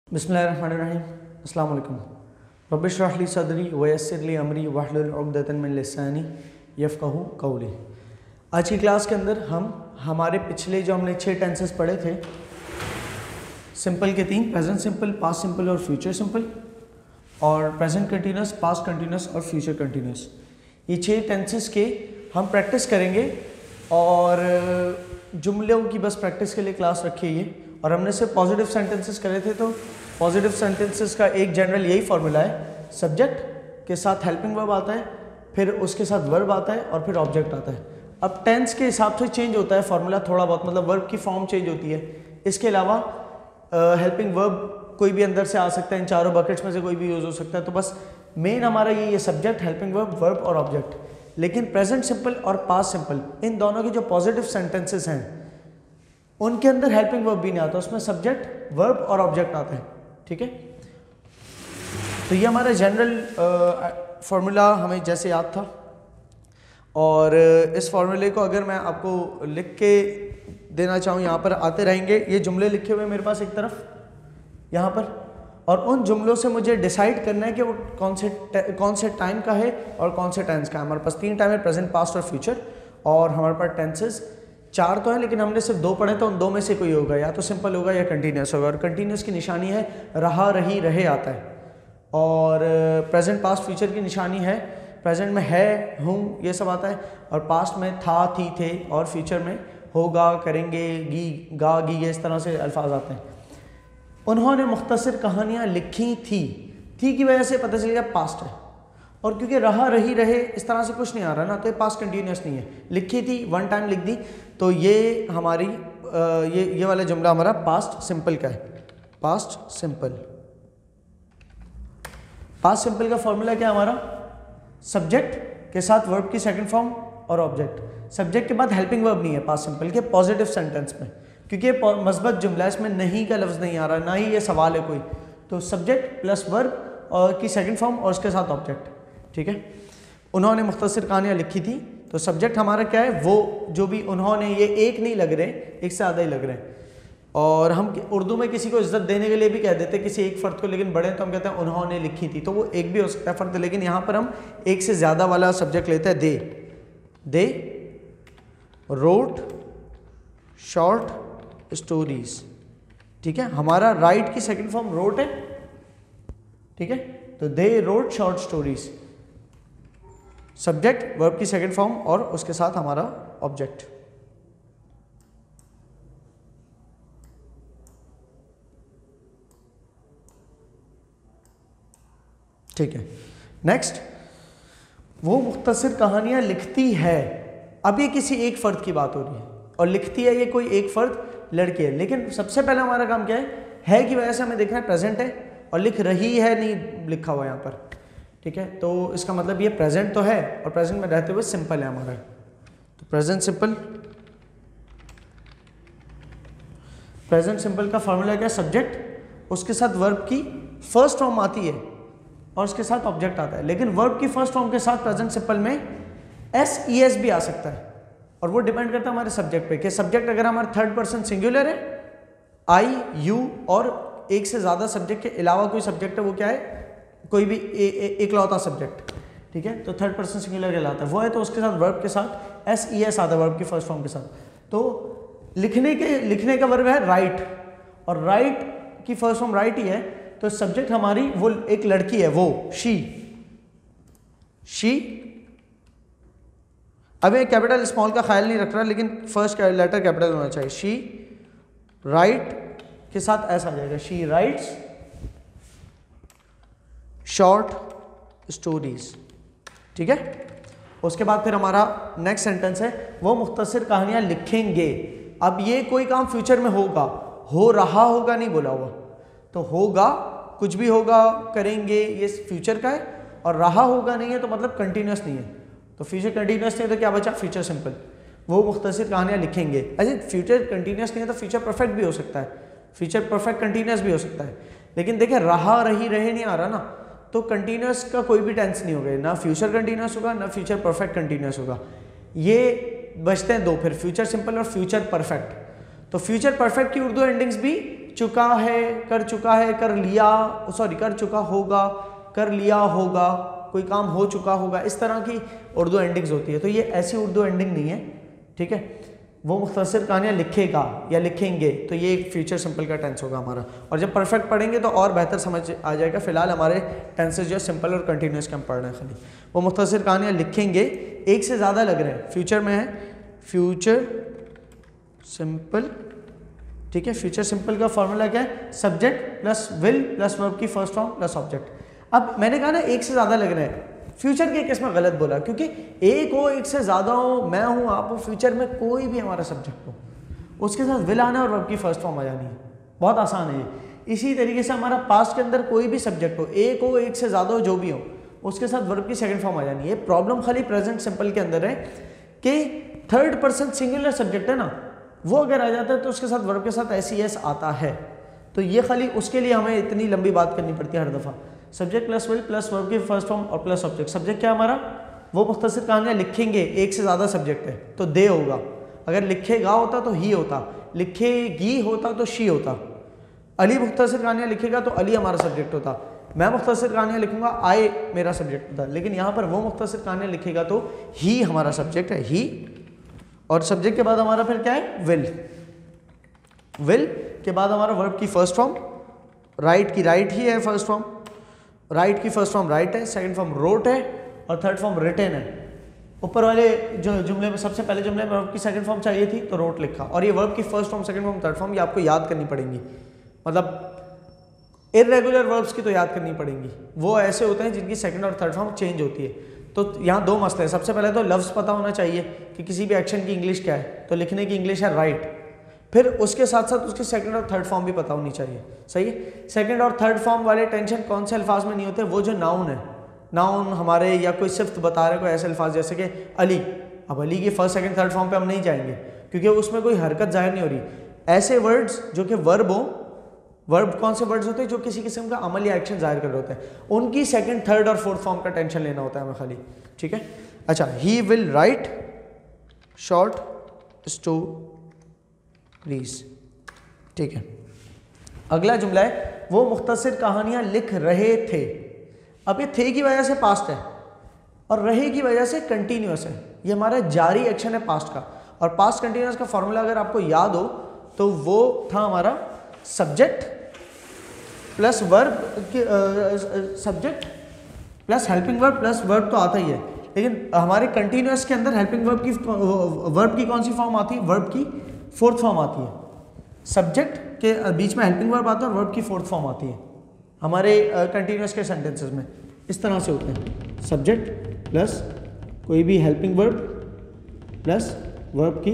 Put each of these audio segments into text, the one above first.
बिस्मिल्लाहिर्रहमानिर्रहीम। अस्सलाम वालेकुम। रब्बिश इश्रह ली सदरी वयस्सिर ली अमरी वहलुल उक़दतन मिन लिसानी यफ़क़हू क़ौली। आज की क्लास के अंदर हम हमारे पिछले जो हमने 6 टेंसेस पढ़े थे, सिंपल के 3, प्रेजेंट सिंपल, पास्ट सिंपल और फ्यूचर सिंपल, और प्रेजेंट कंटिन्यूस, पास्ट कंटिन्यूस और फ्यूचर कंटिन्यूस, ये 6 टेंसेस के हम प्रैक्टिस करेंगे और जुमलों की बस प्रैक्टिस के लिए क्लास रखी है ये। और हमने सिर्फ पॉजिटिव सेंटेंसेस करे थे, तो पॉजिटिव सेंटेंसेस का एक जनरल यही फॉर्मूला है, सब्जेक्ट के साथ हेल्पिंग वर्ब आता है, फिर उसके साथ वर्ब आता है और फिर ऑब्जेक्ट आता है। अब टेंस के हिसाब से चेंज होता है फॉर्मूला थोड़ा बहुत, मतलब वर्ब की फॉर्म चेंज होती है। इसके अलावा हेल्पिंग वर्ब कोई भी अंदर से आ सकता है, इन चारों बकेट्स में से कोई भी यूज़ हो सकता है। तो बस मेन हमारा ये सब्जेक्ट, हेल्पिंग वर्ब, वर्ब और ऑब्जेक्ट। लेकिन प्रेजेंट सिंपल और पास्ट सिंपल, इन दोनों के जो पॉजिटिव सेंटेंसेस हैं उनके अंदर हेल्पिंग वर्ब भी नहीं आता, उसमें सब्जेक्ट, वर्ब और ऑब्जेक्ट आता है। ठीक है, तो ये हमारा जनरल फॉर्मूला हमें जैसे याद था। और इस फॉर्मूले को अगर मैं आपको लिख के देना चाहूँ, यहाँ पर आते रहेंगे ये जुमले लिखे हुए मेरे पास एक तरफ यहाँ पर, और उन जुमलों से मुझे डिसाइड करना है कि वो कौन से टाइम का है और कौन से टेंस का है। हमारे पास 3 टाइम है, प्रेजेंट, पास्ट और फ्यूचर, और हमारे पास टेंसेस 4 तो है, लेकिन हमने सिर्फ 2 पढ़े, तो उन 2 में से कोई होगा, या तो सिंपल होगा या कंटिन्यूस होगा। और कंटिन्यूस की निशानी है रहा, रही, रहे आता है। और प्रेजेंट, पास्ट, फ्यूचर की निशानी है, प्रेजेंट में है, हूँ, ये सब आता है, और पास्ट में था, थी, थे, और फ्यूचर में होगा, करेंगे, गी, गा, गी, ये इस तरह से अल्फाज आते हैं। उन्होंने मुख्तसर कहानियाँ लिखी थी की वजह से पता चल गया पास्ट है, और क्योंकि रहा, रही, रहे इस तरह से कुछ नहीं आ रहा ना, तो ये पास्ट कंटिन्यूस नहीं है। लिखी थी, 1 टाइम लिख दी, तो ये हमारी ये वाला जुमला हमारा पास्ट सिंपल का है। पास्ट सिंपल, पास्ट सिंपल का फॉर्मूला क्या है हमारा, सब्जेक्ट के साथ वर्ब की सेकंड फॉर्म और ऑब्जेक्ट। सब्जेक्ट के बाद हेल्पिंग वर्ब नहीं है पास्ट सिंपल के पॉजिटिव सेंटेंस में, क्योंकि ये मस्बत जुमला है, इसमें नहीं का लफ्ज़ नहीं आ रहा, ना ही ये सवाल है कोई। तो सब्जेक्ट प्लस वर्ब और की सेकंड फॉर्म और उसके साथ ऑब्जेक्ट। ठीक है, उन्होंने मुख्तसर कहानियाँ लिखी थी, तो सब्जेक्ट हमारा क्या है, वो जो भी उन्होंने, ये एक नहीं लग रहे, एक से ज़्यादा ही लग रहे हैं। और हम उर्दू में किसी को इज्जत देने के लिए भी कह देते हैं किसी एक फ़र्द को, लेकिन बड़े तो हम कहते हैं उन्होंने लिखी थी, तो वो एक भी हो सकता है फ़र्द, लेकिन यहाँ पर हम एक से ज़्यादा वाला सब्जेक्ट लेते हैं। They wrote short stories. ठीक है, हमारा राइट की सेकंड फॉर्म रोट है। ठीक है, तो they wrote short stories, subject, verb की सेकंड फॉर्म और उसके साथ हमारा ऑब्जेक्ट। ठीक है, नेक्स्ट, वो मुख्तसर कहानियां लिखती है। अब ये किसी एक फर्द की बात हो रही है, और लिखती है ये कोई एक फर्द लड़की है, लेकिन सबसे पहले हमारा काम क्या है की वजह से हमें देखना है प्रेजेंट है, और लिख रही है नहीं लिखा हुआ यहाँ पर। ठीक है, तो इसका मतलब ये प्रेजेंट तो है, और प्रेजेंट में रहते हुए सिंपल है हमारा, तो प्रेजेंट सिंपल। प्रेजेंट सिंपल का फॉर्मूला क्या है, सब्जेक्ट, उसके साथ वर्ब की फर्स्ट फॉर्म आती है और उसके साथ ऑब्जेक्ट आता है। लेकिन वर्ब की फर्स्ट फॉर्म के साथ प्रेजेंट सिंपल में SES भी आ सकता है, और वो डिपेंड करता है हमारे सब्जेक्ट पे, कि सब्जेक्ट अगर हमारा 3rd पर्सन सिंगुलर है, आई, यू, और एक से ज़्यादा सब्जेक्ट के अलावा कोई सब्जेक्ट है, वो क्या है, कोई भी एकलौता सब्जेक्ट। ठीक है, तो 3rd पर्सन सिंगुलर कहलाता है वो है, तो उसके साथ वर्ब के साथ SES आता है, वर्ब की फर्स्ट फॉर्म के साथ। तो लिखने का वर्ब है राइट, और राइट की फर्स्ट फॉर्म राइट ही है, तो सब्जेक्ट हमारी वो एक लड़की है, वो शी। अब ये कैपिटल स्मॉल का ख्याल नहीं रख रहा, लेकिन फर्स्ट लेटर कैपिटल होना चाहिए। शी राइट के साथ ऐसा आ जाएगा, शी राइट्स शॉर्ट स्टोरीज। ठीक है, उसके बाद फिर हमारा नेक्स्ट सेंटेंस है, वो मुख्तसर कहानियां लिखेंगे। अब ये कोई काम फ्यूचर में होगा, हो रहा होगा नहीं बोला हुआ, तो होगा, कुछ भी होगा, करेंगे, ये फ्यूचर का है, और रहा होगा नहीं है, तो मतलब कंटिन्यूस नहीं है, तो फ्यूचर कंटिन्यूस नहीं है, तो क्या बचा, फ्यूचर सिंपल। वो मुख्तसर कहानियां लिखेंगे, ऐसे फ्यूचर कंटिन्यूस नहीं है तो फ्यूचर परफेक्ट भी हो सकता है, फ्यूचर परफेक्ट कंटिन्यूस भी हो सकता है। लेकिन देखिए रहा, रही, रहे नहीं आ रहा ना, तो कंटिन्यूस का कोई भी टेंस नहीं होगा, ना फ्यूचर कंटिन्यूस होगा, ना फ्यूचर परफेक्ट कंटिन्यूस होगा। ये बचते हैं 2 फिर, फ्यूचर सिंपल और फ्यूचर परफेक्ट। तो फ्यूचर परफेक्ट की उर्दू एंडिंग्स भी चुका है, कर चुका है, कर लिया, सॉरी कर चुका होगा, कर लिया होगा, कोई काम हो चुका होगा, इस तरह की उर्दू एंडिंग्स होती है। तो ये ऐसी उर्दू एंडिंग नहीं है, ठीक है। वो मुख्तसर कहानियाँ लिखेगा या लिखेंगे, तो ये एक फ्यूचर सिंपल का टेंस होगा हमारा। और जब परफेक्ट पढ़ेंगे तो और बेहतर समझ आ जाएगा। फिलहाल हमारे टेंसेस जो है सिंपल और कंटिन्यूस के हम पढ़ रहे हैं खाली। वो मुख्तसर कहानियाँ लिखेंगे, एक से ज़्यादा लग रहे हैं, फ्यूचर में है, फ्यूचर सिंपल, ठीक है। फ्यूचर सिंपल का फॉर्मूला क्या है? Subject plus will plus verb की फर्स्ट फॉर्म प्लस ऑब्जेक्ट। अब मैंने कहा ना एक से ज़्यादा लग रहे हैं, फ्यूचर के केस में गलत बोला, क्योंकि एक हो, एक से ज़्यादा हो, मैं हूँ, आप हो, फ्यूचर में कोई भी हमारा सब्जेक्ट हो, उसके साथ विल आना और वर्ब की फर्स्ट फॉर्म आ जानी है, बहुत आसान है ये। इसी तरीके से हमारा पास्ट के अंदर कोई भी सब्जेक्ट हो, एक से ज़्यादा हो, जो भी हो, उसके साथ वर्ब की सेकंड फॉर्म आ जानी है। प्रॉब्लम खाली प्रेजेंट सिंपल के अंदर है कि थर्ड पर्सन सिंगुलर सब्जेक्ट है ना, वो अगर आ जाता है तो उसके साथ वर्ब के साथ एस आता है। तो ये खाली उसके लिए हमें इतनी लंबी बात करनी पड़ती है हर दफ़ा। Subject plus will plus verb की फर्स्ट फॉर्म और प्लस ऑब्जेक्ट। सब्जेक्ट क्या हमारा? वो मुख्तसर कहानियाँ लिखेंगे, एक से ज़्यादा सब्जेक्ट है तो दे होगा। अगर लिखेगा होता तो ही होता, लिखेगी होता तो शी होता। अली मुख्तसर कहानियाँ लिखेगा तो अली हमारा सब्जेक्ट होता। मैं मुख्तसर कहानियाँ लिखूंगा, आई मेरा सब्जेक्ट होता। लेकिन यहाँ पर वो मुख्तसर कहानियाँ लिखेगा तो ही हमारा सब्जेक्ट है, ही। और सब्जेक्ट के बाद हमारा फिर क्या है? विल। विल के बाद हमारा वर्ब की फर्स्ट फॉर्म, राइट की राइट ही है फर्स्ट फॉर्म, राइट की फर्स्ट फॉर्म राइट है, सेकंड फॉर्म रोट है और थर्ड फॉर्म रिटेन है। ऊपर वाले जो जुमले में सबसे पहले जुमले में वर्ब की सेकंड फॉर्म चाहिए थी तो रोट लिखा, और ये वर्ब की first form, second form, third form ये आपको याद करनी पड़ेंगी। मतलब इर्रेगुलर वर्ब्स की तो याद करनी पड़ेंगी, वो ऐसे होते हैं जिनकी सेकंड और थर्ड फॉर्म चेंज होती है। तो यहाँ दो मसले हैं। सबसे पहले तो लफ्ज़ पता होना चाहिए कि किसी भी एक्शन की इंग्लिश क्या है, तो लिखने की इंग्लिश है राइट। फिर उसके साथ साथ उसकी सेकंड और थर्ड फॉर्म भी पता होनी चाहिए, सही है। सेकंड और थर्ड फॉर्म वाले टेंशन कौन से अल्फाज में नहीं होते? वो जो नाउन है, नाउन हमारे या कोई सिफ्त बता रहे, कोई ऐसे अल्फाज जैसे कि अली। अब अली की फर्स्ट सेकंड थर्ड फॉर्म पे हम नहीं जाएंगे क्योंकि उसमें कोई हरकत जाहिर नहीं हो रही। ऐसे वर्ड्स जो कि वर्ब हो, वर्ब कौन से वर्ड्स होते हैं? जो किसी किस्म का अमल या एक्शन जाहिर कर रहे होते हैं, उनकी सेकंड थर्ड और फोर्थ फॉर्म का टेंशन लेना होता है हमें खाली, ठीक है। अच्छा, he will write short stories, ठीक है। अगला जुमला है वो मुख्तसर कहानियां लिख रहे थे। अब ये थे की वजह से पास्ट है और रहे की वजह से कंटिन्यूअस है। ये हमारा जारी एक्शन है पास्ट का, और पास्ट कंटिन्यूअस का फॉर्मूला अगर आपको याद हो तो वो था हमारा subject plus verb, subject plus helping verb plus verb तो आता ही है, लेकिन हमारे कंटिन्यूअस के अंदर हेल्पिंग वर्ब की कौन सी फॉर्म आती है? वर्ब की फोर्थ फॉर्म आती है। सब्जेक्ट के बीच में हेल्पिंग वर्ब आता है और वर्ब की फोर्थ फॉर्म आती है हमारे कंटिन्यूअस के सेंटेंसेस में। इस तरह से होते हैं, सब्जेक्ट प्लस कोई भी हेल्पिंग वर्ब प्लस वर्ब की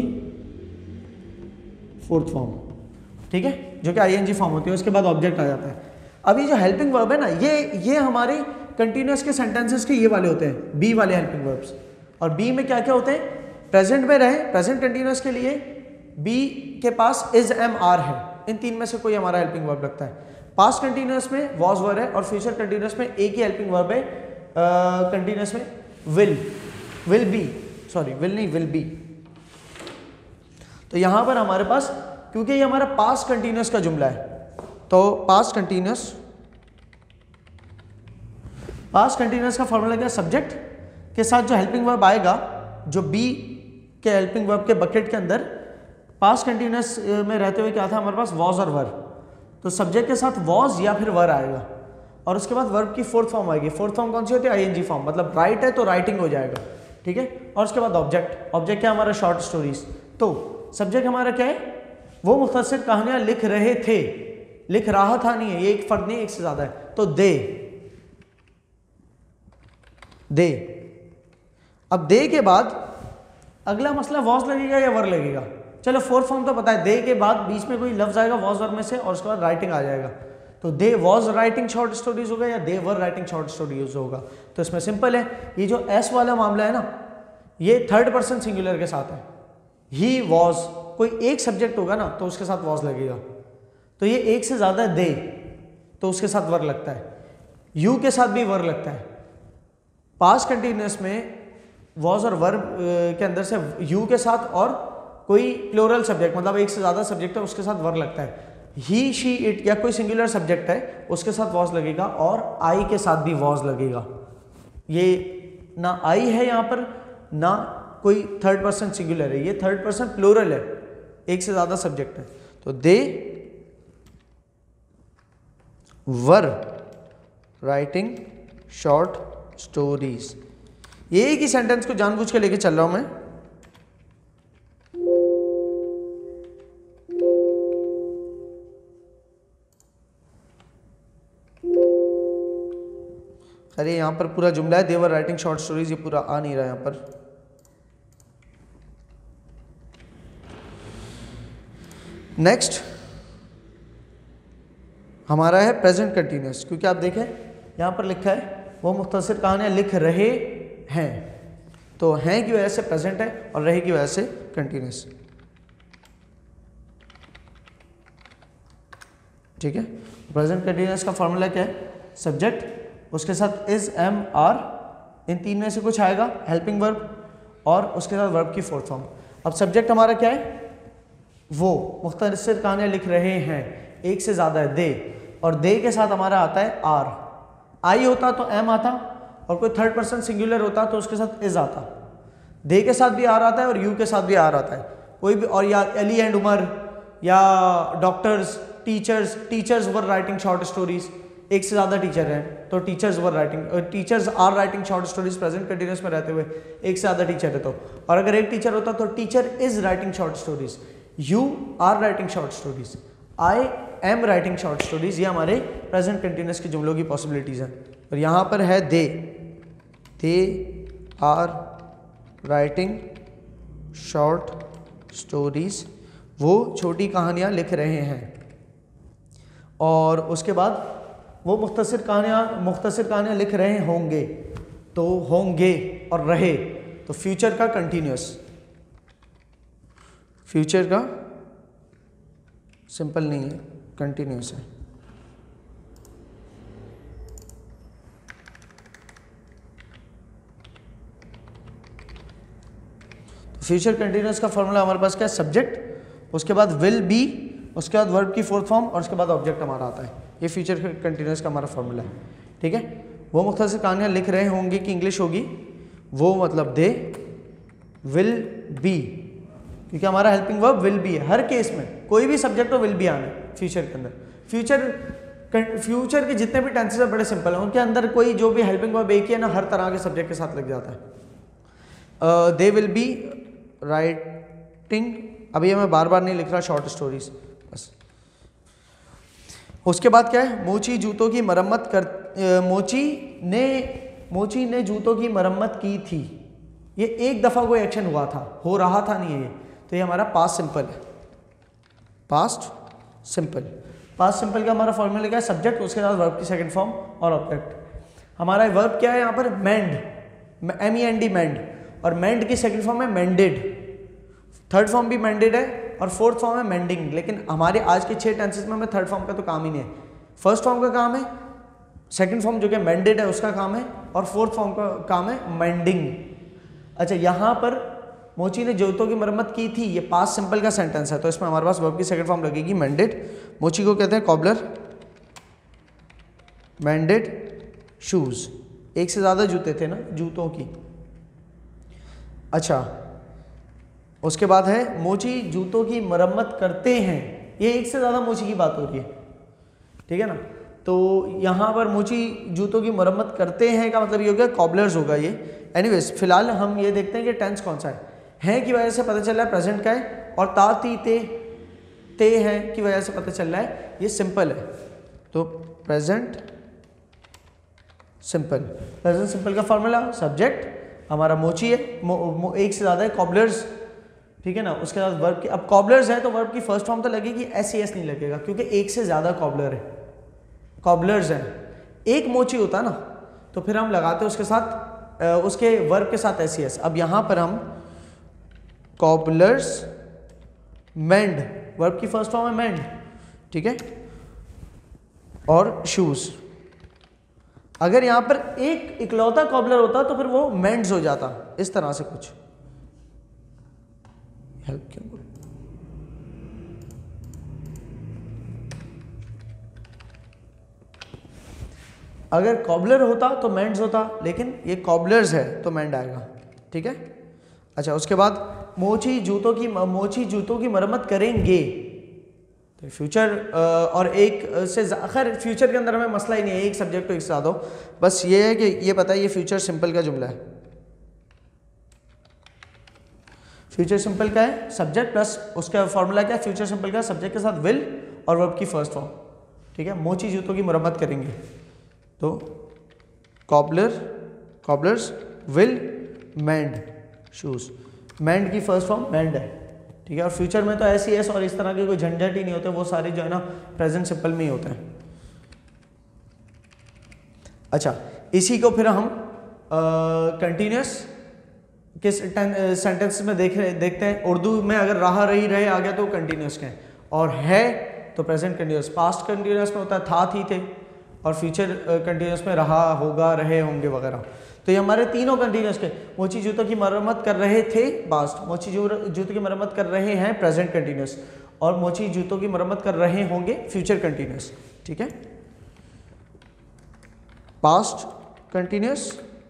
फोर्थ फॉर्म, ठीक है, जो कि आईएनजी फॉर्म होती है। उसके बाद ऑब्जेक्ट आ जाता है। अब ये जो हेल्पिंग वर्ब है ना, ये हमारे कंटिन्यूअस के सेंटेंसेस के ये वाले होते हैं, बी वाले हेल्पिंग वर्ब्स। और बी में क्या क्या होते हैं? प्रेजेंट में रहे, प्रेजेंट कंटिन्यूअस के लिए बी के पास इज एम आर है, इन तीन में से कोई हमारा हेल्पिंग वर्ब लगता है। पास्ट कंटिन्यूअस में वॉज वर है और फ्यूचर कंटिन्यूअस में एक ही हेल्पिंग वर्ब है, कंटिन्यूअस में विल बी, सॉरी विल नहीं, विल बी। तो यहां पर हमारे पास, क्योंकि ये हमारा पास्ट कंटिन्यूअस का जुमला है, तो पास्ट कंटिन्यूअस का फॉर्मूला क्या? सब्जेक्ट के साथ जो हेल्पिंग वर्ब आएगा, जो बी के हेल्पिंग वर्ब के बकेट के अंदर पास्ट कंटिन्यूअस में रहते हुए क्या था हमारे पास? वॉज और वर। तो सब्जेक्ट के साथ वॉज या फिर वर आएगा और उसके बाद वर्ब की फोर्थ फॉर्म आएगी। फोर्थ फॉर्म कौन सी होती है? आईएनजी फॉर्म, मतलब राइट है तो राइटिंग हो जाएगा, ठीक है। और उसके बाद ऑब्जेक्ट, ऑब्जेक्ट क्या हमारा? Short stories. तो सब्जेक्ट हमारा क्या है? वो मुख्तसर कहानियां लिख रहे थे, लिख रहा था नहीं है, ये एक फर्द नहीं, एक से ज्यादा है, तो दे। अब दे के बाद अगला मसला वॉज लगेगा या वर लगेगा। चलो फोर्थ फॉर्म तो पता है, दे के बाद बीच में कोई लफ्ज आएगा वॉज वर में से और उसके बाद राइटिंग आ जाएगा, तो they was writing short stories होगा या they were writing short stories होगा। तो इसमें सिंपल है, ये जो एस वाला मामला है ना, ये थर्ड पर्सन सिंगुलर के साथ है। ही वॉज, कोई एक सब्जेक्ट होगा ना तो उसके साथ वॉज लगेगा, तो ये एक से ज्यादा दे तो उसके साथ वर लगता है, यू के साथ भी वर लगता है। पास्ट कंटिन्यूअस में वॉज और वर्ब के अंदर से यू के साथ और कोई प्लूरल सब्जेक्ट, मतलब एक से ज्यादा सब्जेक्ट है, उसके साथ वर लगता है। ही शी इट या कोई सिंगुलर सब्जेक्ट है उसके साथ वॉज लगेगा और आई के साथ भी वॉज लगेगा। ये ना आई है यहाँ पर ना कोई थर्ड पर्सन सिंगुलर है, ये थर्ड पर्सन प्लूरल है, एक से ज्यादा सब्जेक्ट है। तो they were writing short stories. ये एक ही सेंटेंस को जानबूझ के लेके चल रहा हूं मैं। अरे यहां पर पूरा जुमला है, they were writing short stories, ये पूरा आ नहीं रहा यहां पर। नेक्स्ट हमारा है प्रेजेंट कंटिन्यूअस, क्योंकि आप देखें यहां पर लिखा है वो मुख्तसर कहानियां लिख रहे हैं, तो हैं की वजह से प्रेजेंट है और रहे की वजह से कंटिन्यूअस। ठीक है, प्रेजेंट कंटिन्यूअस का फॉर्मूला क्या है? सब्जेक्ट, उसके साथ इज, एम, आर, इन तीन में से कुछ आएगा, हेल्पिंग वर्ब और उसके साथ वर्ब की फोर्थ फॉर्म। अब सब्जेक्ट हमारा क्या है? वो मुख्तसर कहानियां लिख रहे हैं, एक से ज्यादा है दे, और दे के साथ हमारा आता है आर। आई होता तो एम आता और कोई थर्ड पर्सन सिंगुलर होता तो उसके साथ इज आता। दे के साथ भी आर आता है और यू के साथ भी आर आता है, कोई भी, और या अली एंड उमर या doctors, teachers, teachers were writing short stories, एक से ज्यादा टीचर हैं तो teachers were writing, teachers are writing short stories present continuous में रहते हुए एक से ज्यादा टीचर है तो, और अगर एक टीचर होता तो teacher is writing short stories, you are writing short stories, I am writing short stories. ये हमारे प्रेजेंट कंटिन्यूअस के जुमलों की पॉसिबिलिटीज हैं। और यहां पर है they are writing short stories, वो छोटी कहानियां लिख रहे हैं। और उसके बाद वो मुख्तसर कहानियां लिख रहे होंगे, तो होंगे और रहे, तो फ्यूचर का कंटिन्यूअस, फ्यूचर का सिंपल नहीं है, कंटिन्यूअस है। तो फ्यूचर कंटिन्यूअस का फॉर्मूला हमारे पास क्या है? सब्जेक्ट, उसके बाद विल बी, उसके बाद वर्ब की फोर्थ फॉर्म और उसके बाद ऑब्जेक्ट हमारा आता है। ये फ्यूचर कंटिन्यूअस का हमारा फॉर्मूला है। ठीक है, वो मुख्तसर कहानियां लिख रहे होंगे की इंग्लिश होगी वो, मतलब दे विल बी, क्योंकि हमारा हेल्पिंग वर्ब विल बी है। हर केस में कोई भी सब्जेक्ट हो विल बी आना है फ्यूचर के अंदर। फ्यूचर के जितने भी टेंसेस है बड़े सिंपल हैं, उनके अंदर कोई जो भी हेल्पिंग वर्ब एक ही है ना, हर तरह के सब्जेक्ट के साथ लग जाता है। दे विल बी राइटिंग, अभी मैं बार बार नहीं लिख रहा, शॉर्ट स्टोरीज बस। उसके बाद क्या है? मोची जूतों की मरम्मत कर, मोची ने जूतों की मरम्मत की थी। ये एक दफा कोई एक्शन हुआ था, हो रहा था नहीं है ये, तो ये हमारा पास्ट सिंपल है। पास्ट सिंपल, पास्ट सिंपल का हमारा फॉर्मूला क्या है? सब्जेक्ट, उसके साथ वर्ब की सेकंड फॉर्म और ऑब्जेक्ट। हमारा वर्ब क्या है यहाँ पर? मेंड, MEND, मेंड, और मेंड की सेकंड फॉर्म है मेंडेड, थर्ड फॉर्म भी मेंडेड है और फोर्थ फॉर्म है मेंडिंग। लेकिन हमारे आज के 6 टेंसेस में हमें थर्ड फॉर्म का तो काम ही नहीं है। फर्स्ट फॉर्म का काम है, सेकंड फॉर्म जो कि मेंडेड है उसका काम है, और फोर्थ फॉर्म का काम है मेंडिंग। अच्छा, यहाँ पर मोची ने जूतों की मरम्मत की थी, ये पास्ट सिंपल का सेंटेंस है, तो इसमें हमारे पास वर्ब की सेकंड फॉर्म लगेगी मेंडेड। मोची को कहते हैं कॉबलर, मेंडेड शूज, एक से ज्यादा जूते थे ना, जूतों की। अच्छा, उसके बाद है मोची जूतों की मरम्मत करते हैं, ये एक से ज्यादा मोची की बात हो रही है। ठीक है ना, तो यहां पर मोची जूतों की मरम्मत करते हैं का मतलब ये हो गया कॉबलर्स होगा ये। एनीवेज, फिलहाल हम ये देखते हैं कि टेंस कौन सा है की वजह से पता चल रहा है प्रेजेंट का है, और ता ती ते हैं की वजह से पता चल रहा है ये सिंपल है। तो प्रेजेंट सिंपल, प्रेजेंट सिंपल का फॉर्मूला सब्जेक्ट हमारा मोची है, एक से ज्यादा है कॉबलर्स। ठीक है ना, उसके बाद वर्ब की, अब कॉबलर्स है तो वर्ब की फर्स्ट फॉर्म तो लगेगी, SES नहीं लगेगा क्योंकि एक से ज्यादा कॉबलर है, कॉबलर्स है। एक मोची होता ना तो फिर हम लगाते उसके साथ, उसके वर्ब के साथ SES। अब यहां पर हम कॉबलर्स मेंड, वर्ब की फर्स्ट फॉर्म है मेंड, ठीक है, और शूज। अगर यहां पर एक इकलौता कॉबलर होता तो फिर वो मेंड्स हो जाता, इस तरह से कुछ। हेल्प क्यों? अगर कॉबलर होता तो मेंड्स होता, लेकिन ये कॉबलर्स है तो मेंड आएगा, ठीक है। अच्छा, उसके बाद मोची जूतों की मरम्मत करेंगे, तो फ्यूचर और एक से खैर फ्यूचर के अंदर हमें मसला ही नहीं है, एक सब्जेक्ट तो एक साथ हो, बस ये है कि ये पता है ये फ्यूचर सिंपल का जुमला है। फ्यूचर सिंपल का है सब्जेक्ट प्लस उसका फॉर्मूला क्या है, फ्यूचर सिंपल का सब्जेक्ट के साथ विल और वर्ब की फर्स्ट फॉर्म, ठीक है। मोची जूतों की मरम्मत करेंगे, तो cobblers will mend shoes, mend की फर्स्ट फॉर्म मेंड है, ठीक है। और फ्यूचर में तो ऐसी एस और इस तरह के कोई झंझट ही नहीं होते, वो सारे जो है ना प्रेजेंट सिंपल में ही होते हैं। अच्छा, इसी को फिर हम कंटिन्यूस किस सेंटेंस में देखते हैं। उर्दू में अगर रहा रही रहे आ गया तो कंटिन्यूस के हैं, और है तो प्रेजेंट कंटिन्यूस। पास्ट कंटिन्यूस में होता है था थी थे, और फ्यूचर कंटिन्यूस में रहा होगा रहे होंगे वगैरह। तो ये हमारे तीनों कंटिन्यूस के, मोची जूतों की मरम्मत कर रहे थे पास्ट, मोची जूतों की मरम्मत कर रहे हैं प्रेजेंट कंटिन्यूस, और मोची जूतों की मरम्मत कर रहे होंगे फ्यूचर कंटिन्यूस, ठीक है। पास्ट कंटिन्यूस,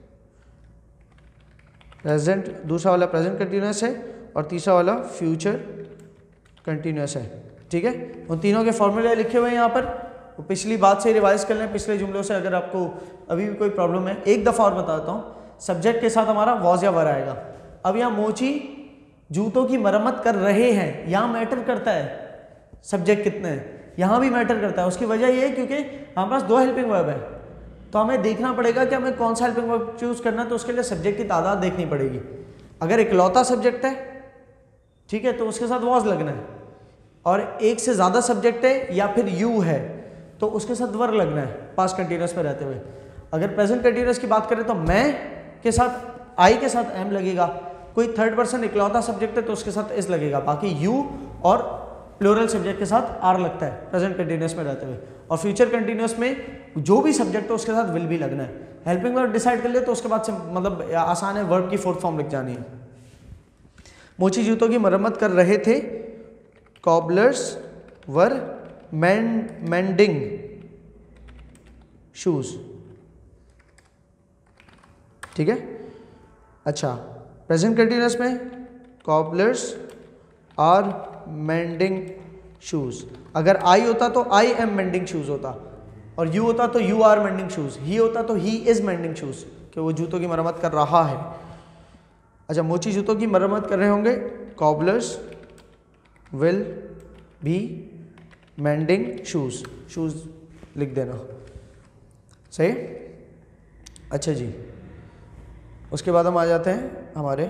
प्रेजेंट, दूसरा वाला प्रेजेंट कंटिन्यूस है, और तीसरा वाला फ्यूचर कंटिन्यूस है, ठीक है। उन तीनों के फॉर्मूले लिखे हुए हैं यहाँ पर, वो पिछली बात से रिवाइज कर लें, पिछले जुमलों से अगर आपको अभी भी कोई प्रॉब्लम है। एक दफ़ा और बताता हूँ, सब्जेक्ट के साथ हमारा वॉज या वर आएगा। अब यहाँ मोची जूतों की मरम्मत कर रहे हैं, यहाँ मैटर करता है सब्जेक्ट कितने हैं, यहाँ भी मैटर करता है। उसकी वजह ये है क्योंकि हमारे पास दो हेल्पिंग वर्ब है, तो हमें देखना पड़ेगा कि हमें कौन सा हेल्पिंग वर्ब चूज करना है, तो उसके लिए सब्जेक्ट की तादाद देखनी पड़ेगी। अगर इकलौता सब्जेक्ट है, ठीक है, तो उसके साथ वॉज लगना है, और एक से ज़्यादा सब्जेक्ट है या फिर यू है तो उसके साथ वर लगना है पास्ट कंटिन्यूस में रहते हुए। अगर प्रेजेंट कंटिन्यूस की बात करें तो मैं के साथ आई के साथ एम लगेगा, कोई थर्ड पर्सन इकलौता सब्जेक्ट है तो उसके साथ इस लगेगा, बाकी यू और प्लूरल सब्जेक्ट के साथ आर लगता है प्रेजेंट कंटिन्यूस में रहते हुए। और फ्यूचर कंटिन्यूस में जो भी सब्जेक्ट है उसके साथ विल भी लगना है। हेल्पिंग वर्ब डिसाइड कर ले तो उसके बाद से मतलब आसान है, वर्ब की फोर्थ फॉर्म लिख जानी है। मोची जूतों की मरम्मत कर रहे थे, कॉबलर्स वर मेंडिंग शूज, ठीक है। अच्छा, प्रेजेंट कंटिन्यूस में कॉबलर्स आर मेंडिंग शूज, अगर आई होता तो आई एम मेंडिंग शूज होता, और यू होता तो you are mending shoes, he होता तो ही इज मेंडिंग शूज, कि वो जूतों की मरम्मत कर रहा है। अच्छा, मोची जूतों की मरम्मत कर रहे होंगे, cobblers will be mending shoes, shoes लिख देना, सही। अच्छा जी, उसके बाद हम आ जाते हैं हमारे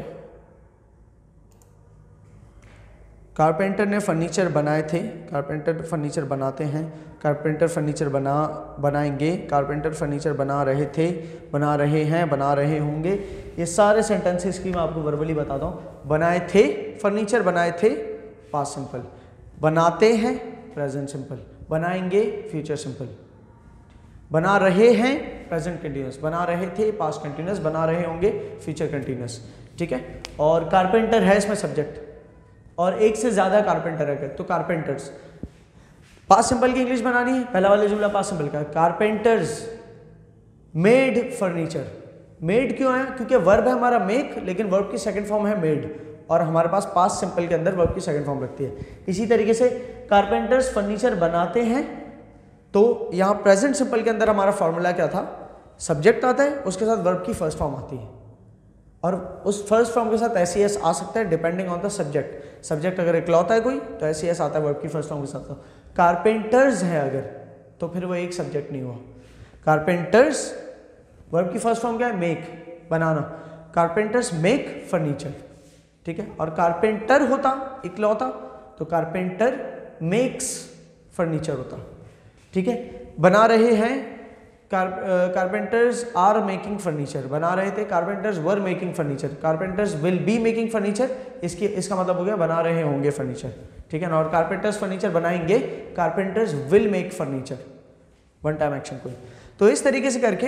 कारपेंटर ने फर्नीचर बनाए थे, कारपेंटर फर्नीचर बनाते हैं, कारपेंटर फर्नीचर बनाएंगे, कारपेंटर फर्नीचर बना रहे थे, बना रहे हैं, बना रहे होंगे। ये सारे सेंटेंसेस की मैं आपको वर्बली बताता हूँ। बनाए थे फर्नीचर, बनाए थे पास्ट सिंपल, बनाते हैं प्रेजेंट सिंपल, बनाएंगे फ्यूचर सिंपल, बना रहे हैं प्रेजेंट कंटिन्यूस, बना रहे थे पास्ट कंटिन्यूस, बना रहे होंगे फ्यूचर कंटिन्यूस, ठीक है। और कारपेंटर है इसमें सब्जेक्ट, और एक से ज्यादा कारपेंटर है तो कारपेंटर्स। पास्ट सिंपल की इंग्लिश बनानी है, पहला वाला जुमला पास्ट सिंपल का, कारपेंटर्स मेड फर्नीचर। मेड क्यों है? क्योंकि वर्ब है हमारा मेक, लेकिन वर्ब की सेकंड फॉर्म है मेड, और हमारे पास पास्ट सिंपल के अंदर वर्ब की सेकंड फॉर्म लगती है। इसी तरीके से कारपेंटर्स फर्नीचर बनाते हैं, तो यहाँ प्रेजेंट सिंपल के अंदर हमारा फॉर्मूला क्या था, सब्जेक्ट आता है, उसके साथ वर्ब की फर्स्ट फॉर्म आती है, और उस फर्स्ट फॉर्म के साथ एस आ सकता है depending on the subject. Subject अगर इकलौता है कोई तो एस आता है वर्ब की फर्स्ट फॉर्म के साथ। कारपेंटर्स है अगर, तो फिर वो एक सब्जेक्ट नहीं हुआ। कारपेंटर्स वर्ब की फर्स्ट फॉर्म क्या है, मेक, बनाना, कारपेंटर्स मेक फर्नीचर, ठीक है। और कारपेंटर होता इकलौता तो कारपेंटर मेक्स फर्नीचर होता, ठीक है। बना रहे हैं, कारपेंटर्स आर मेकिंग फर्नीचर, बना रहे थे, carpenters were making furniture, carpenters will be making furniture, इसका मतलब हो गया बना रहे होंगे फर्नीचर, ठीक है ना। और कारपेंटर्स फर्नीचर बनाएंगे, carpenters will make furniture, one time action कोई। तो इस तरीके से करके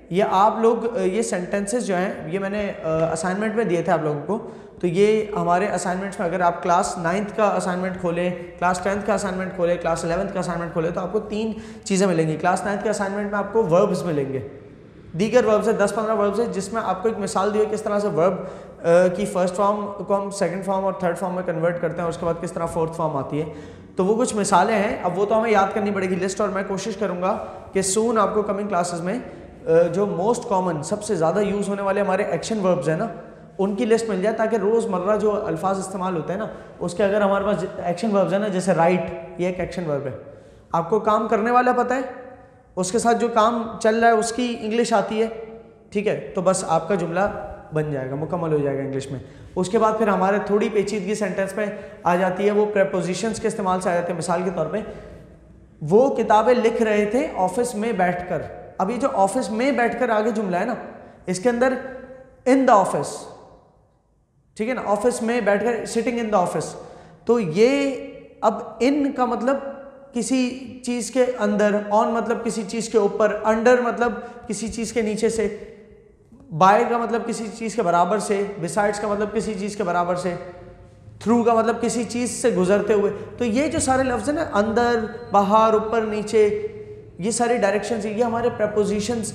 ये आप लोग ये सेंटेंसेस जो हैं ये मैंने असाइनमेंट में दिए थे आप लोगों को, तो ये हमारे असाइनमेंट्स में अगर आप क्लास 9th का असाइनमेंट खोलें, क्लास 10th का असाइनमेंट खोलें, क्लास 11th का असाइनमेंट खोलें, तो आपको 3 चीज़ें मिलेंगी। क्लास 9th के असाइनमेंट में आपको वर्ब्स मिलेंगे, दीगर वर्ब्स है 10-15 वर्ब्स है, जिसमें आपको एक मिसाल दी है किस तरह से वर्ब की फर्स्ट फॉर्म को हम सेकंड फॉर्म और थर्ड फॉर्म में कन्वर्ट करते हैं, और उसके बाद किस तरह फोर्थ फॉर्म आती है। तो वो कुछ मिसालें हैं, अब वो तो हमें याद करनी पड़ेगी लिस्ट, और मैं कोशिश करूँगा कि सून आपको कमिंग क्लासेस में जो मोस्ट कॉमन सबसे ज़्यादा यूज़ होने वाले हमारे एक्शन वर्ब्स हैं ना, उनकी लिस्ट मिल जाए, ताकि रोज़मर्रा जो अल्फाज इस्तेमाल होते हैं ना उसके अगर हमारे पास एक्शन वर्ब्स है ना, जैसे राइट ये एक एक्शन वर्ब है, आपको काम करने वाला पता है, उसके साथ जो काम चल रहा है उसकी इंग्लिश आती है, ठीक है, तो बस आपका जुमला बन जाएगा, मुकम्मल हो जाएगा इंग्लिश में। उसके बाद फिर हमारे थोड़ी पेचीदगी सेंटेंस में आ जाती है, वो प्रेपोजिशंस के इस्तेमाल से आ जाते हैं। मिसाल के तौर पे वो किताबें लिख रहे थे ऑफिस में बैठकर। अब ये जो ऑफिस में बैठकर आगे जुमला है ना, इसके अंदर इन द ऑफिस, ठीक है ना, ऑफिस में बैठकर, सिटिंग इन द ऑफिस, तो ये अब इन का मतलब किसी चीज़ के अंदर, ऑन मतलब किसी चीज़ के ऊपर, अंडर मतलब किसी चीज़ के नीचे से, बाय का मतलब किसी चीज़ के बराबर से, बिसाइड्स का मतलब किसी चीज़ के बराबर से, थ्रू का मतलब किसी चीज़ से गुजरते हुए। तो ये जो सारे लफ्ज़ हैं ना, अंदर, बाहर, ऊपर, नीचे, ये सारे डायरेक्शंस, ये हमारे प्रपोजिशंस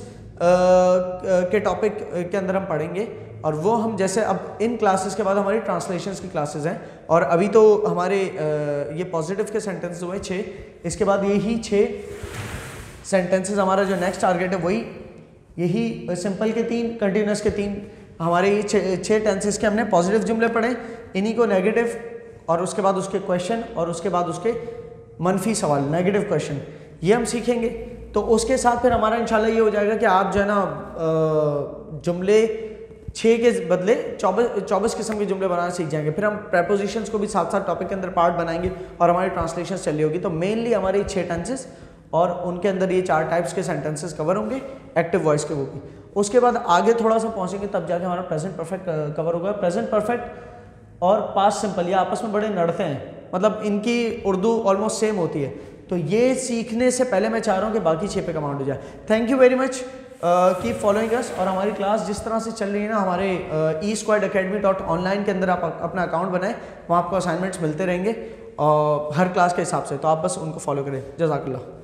के टॉपिक के अंदर हम पढ़ेंगे। और वो हम जैसे अब इन क्लासेस के बाद हमारी ट्रांसलेशंस की क्लासेस हैं, और अभी तो हमारे ये पॉजिटिव के सेंटेंसेस हुए 6, इसके बाद यही 6 सेंटेंसेस हमारा जो नेक्स्ट टारगेट है वही यही सिंपल के 3, कंटिन्यूस के 3, हमारे ये 6 टेंसेस के हमने पॉजिटिव जुमले पढ़े, इन्हीं को नेगेटिव, और उसके बाद उसके क्वेश्चन, और उसके बाद उसके मनफी सवाल, नेगेटिव क्वेश्चन, ये हम सीखेंगे। तो उसके साथ फिर हमारा इंशाल्लाह ये हो जाएगा कि आप जो है ना जुमले 6 के बदले 24 किस्म के जुमले बनाना सीख जाएंगे। फिर हम प्रेपोजिशंस को भी साथ साथ टॉपिक के अंदर पार्ट बनाएंगे, और हमारी ट्रांसलेशन चल रही होगी। तो मेनली हमारे 6 टेंसेस, और उनके अंदर ये 4 टाइप्स के सेंटेंसेस कवर होंगे, एक्टिव वॉइस के वो भी। उसके बाद आगे थोड़ा सा पहुंचेंगे तब जाके हमारा प्रेजेंट परफेक्ट कवर होगा। प्रेजेंट परफेक्ट और पास्ट सिंपल ये आपस में बड़े लड़ते हैं, मतलब इनकी उर्दू ऑलमोस्ट सेम होती है। तो ये सीखने से पहले मैं चाह रहा हूँ कि बाकी 6 पे कमांड हो जाए। Thank you very much, keep following us. और हमारी क्लास जिस तरह से चल रही है ना, हमारे e-squadacademy.online के अंदर आप अपना अकाउंट बनाएं, वहाँ आपको असाइनमेंट्स मिलते रहेंगे और हर क्लास के हिसाब से, तो आप बस उनको फॉलो करें। जज़ाकल्लाह।